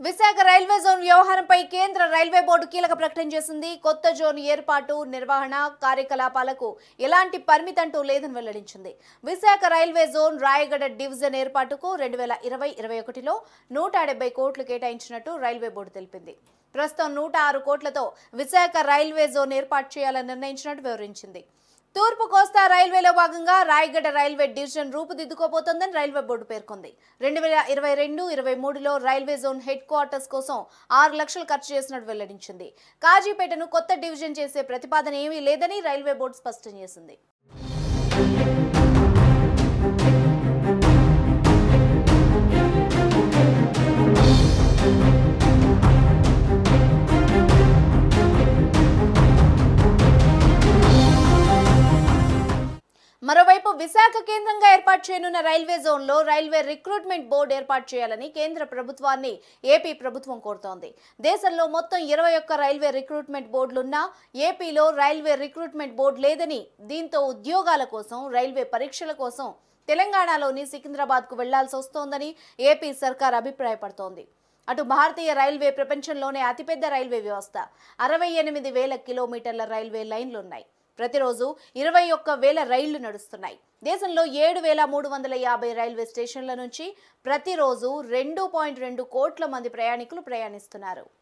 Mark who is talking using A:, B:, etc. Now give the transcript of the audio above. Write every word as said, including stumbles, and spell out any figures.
A: Visakha railway zone వ్యవహారంపై కేంద్ర railway board కీలక ప్రకటన చేసింది. కొత్త జోన్ ఏర్పాటు, నిర్వహణ, కార్యకలాపాలకు ఎలాంటి పరిమితి అంటూ లేదని వెల్లడించింది. Visakha railway zone Rayagada division ఏర్పాటుకు రెండు వేల ఇరవై ఇరవై ఒకటిలో నూట డెబ్బై కోట్లు కేటాయించినట్టు రైల్వే బోర్డు తెలిపింది. ప్రస్తుతం నూట ఆరు కోట్లతో విశాఖ రైల్వే జోన్ ఏర్పాటు చేయాలని నిర్ణయించినట్టు వివరించింది. తూర్పు కోస్తా రైల్వేలో భాగంగా రాయగడ రైల్వే డివిజన్ రూపుదిద్దుకోబోతోందని రైల్వే బోర్డు పేర్కొంది. రెండు వేల ఇరవై రెండు ఇరవై మూడులో రైల్వే జోన్ హెడ్ క్వార్టర్స్ కోసం ఆరు లక్షలు ఖర్చు చేసినట్టు వెల్లడించింది. కాజీపేటను కొత్త డివిజన్ చేసే ప్రతిపాదన ఏమీ లేదని రైల్వే బోర్డు స్పష్టం చేసింది. మరోవైపు విశాఖ కేంద్రంగా ఏర్పాటు చేయనున్న రైల్వే జోన్ లో రైల్వే రిక్రూట్మెంట్ బోర్డు ఏర్పాటు చేయాలని కేంద్ర ప్రభుత్వాన్ని ఏపీ ప్రభుత్వం కోరుతోంది. దేశంలో మొత్తం ఇరవై ఒక్క రైల్వే రిక్రూట్మెంట్ బోర్డులున్నా ఏపీలో రైల్వే రిక్రూట్మెంట్ బోర్డు లేదని, దీంతో ఉద్యోగాల కోసం, రైల్వే పరీక్షల కోసం తెలంగాణలోని సికింద్రాబాద్ కు వెళ్లాల్సి వస్తోందని ఏపీ సర్కార్ అభిప్రాయపడుతోంది. అటు భారతీయ రైల్వే ప్రపంచంలోనే అతిపెద్ద రైల్వే వ్యవస్థ. అరవై ఎనిమిది వేల కిలోమీటర్ల రైల్వే లైన్లున్నాయి. ప్రతిరోజు ఇరవై ఒక్క వేల రైళ్లు నడుస్తున్నాయి. దేశంలో ఏడు వేల మూడు వందల యాభై రైల్వే స్టేషన్ల నుంచి ప్రతిరోజు రెండు పాయింట్ రెండు కోట్ల మంది ప్రయాణికులు ప్రయాణిస్తున్నారు.